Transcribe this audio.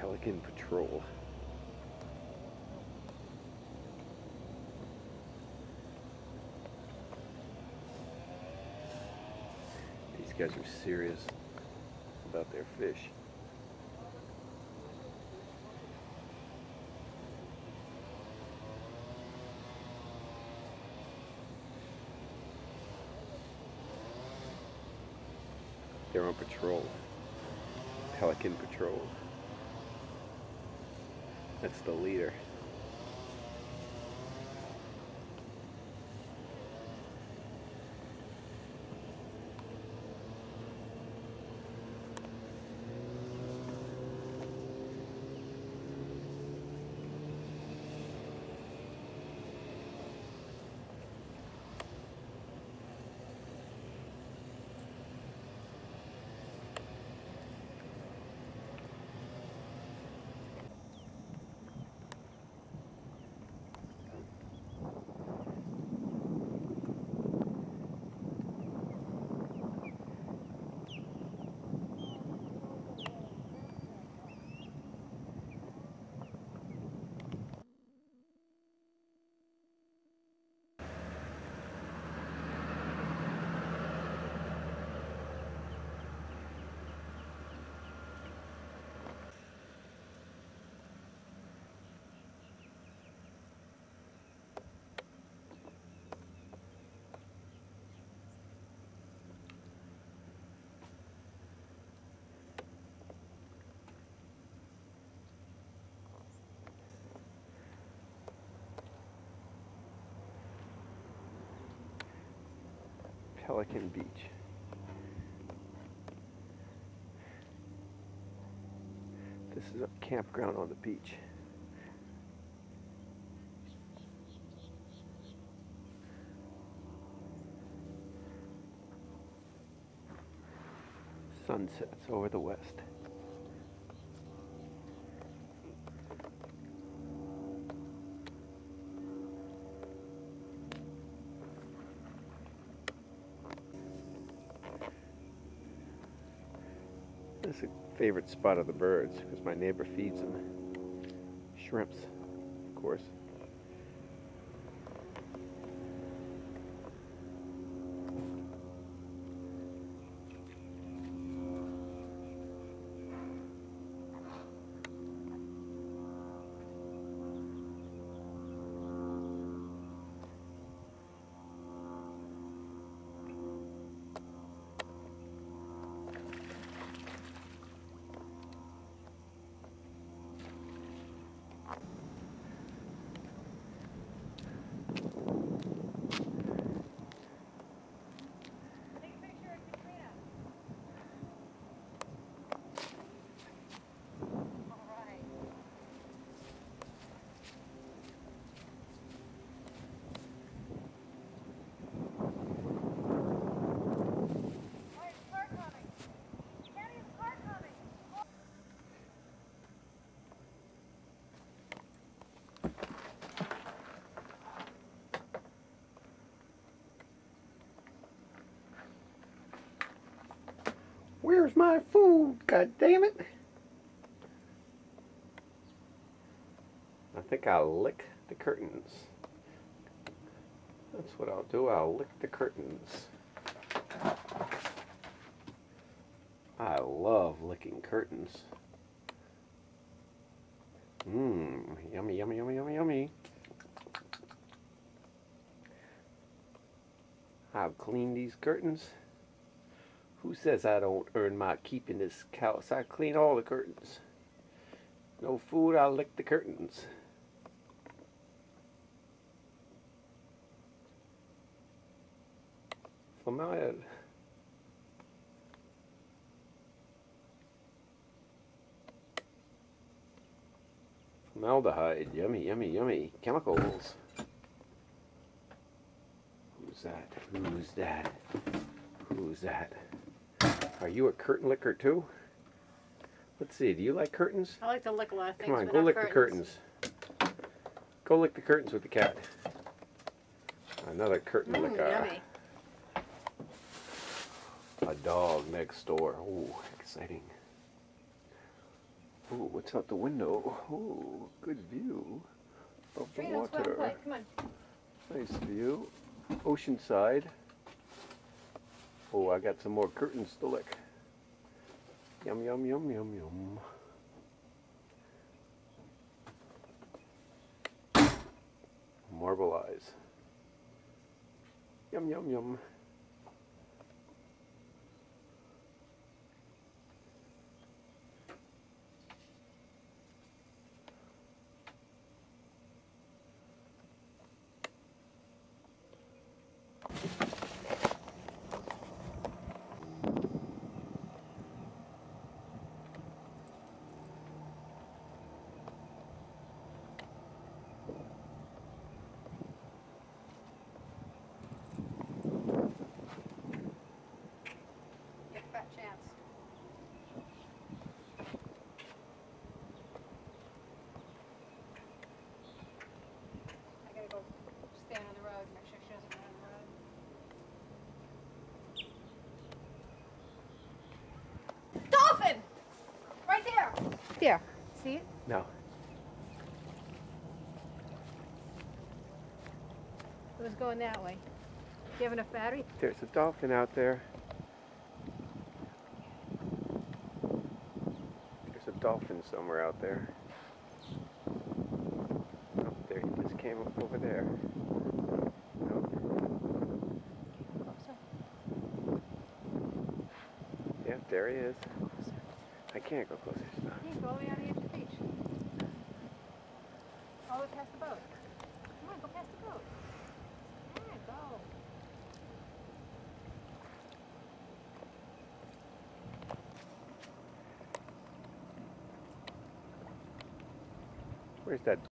Pelican Patrol. These guys are serious about their fish. They're on patrol. Pelican Patrol. That's the leader. Pelican Beach. This is a campground on the beach. Sunsets over the west. This is a favorite spot of the birds because my neighbor feeds them shrimps, of course. Where's my food? God damn it! I think I'll lick the curtains. That's what I'll do. I'll lick the curtains. I love licking curtains. Mmm, yummy, yummy, yummy, yummy, yummy. I've cleaned these curtains. Who says I don't earn my keep in this house? I clean all the curtains. No food, I'll lick the curtains. Formaldehyde. Formaldehyde, yummy, yummy, yummy. Chemicals. Who's that? Who's that? Who's that? Are you a curtain licker too? Let's see, do you like curtains? I like to lick a lot of things. Come on, go lick the curtains. Go lick the curtains with the cat. Another curtain licker. Yummy. A dog next door. Ooh, exciting. Ooh, what's out the window? Ooh, good view of the Trina, let's go out and water. play. Come on. Nice view. Oceanside. Oh, I got some more curtains to lick. Yum, yum, yum, yum, yum. Marble eyes. Yum, yum, yum. Get fat chance. I gotta go stand on the road and make sure she doesn't run on the road. Dolphin! Right there! There. See it? No. It was going that way. Do you have enough battery? There's a dolphin out there. There's a dolphin somewhere out there. Oh, there he just came up over there. No. Closer. Yeah, there he is. Closer. I can't go closer. It's not. You go all the way out here to the beach. All the way past the boat. Come on, go past the boat. Yeah, go. Where's that